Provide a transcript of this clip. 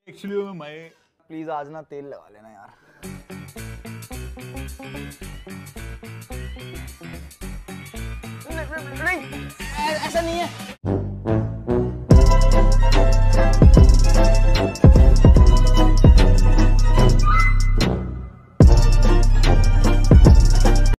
Actually मैं please आज ना तेल लगा लेना यार। नहीं ऐसा नहीं है।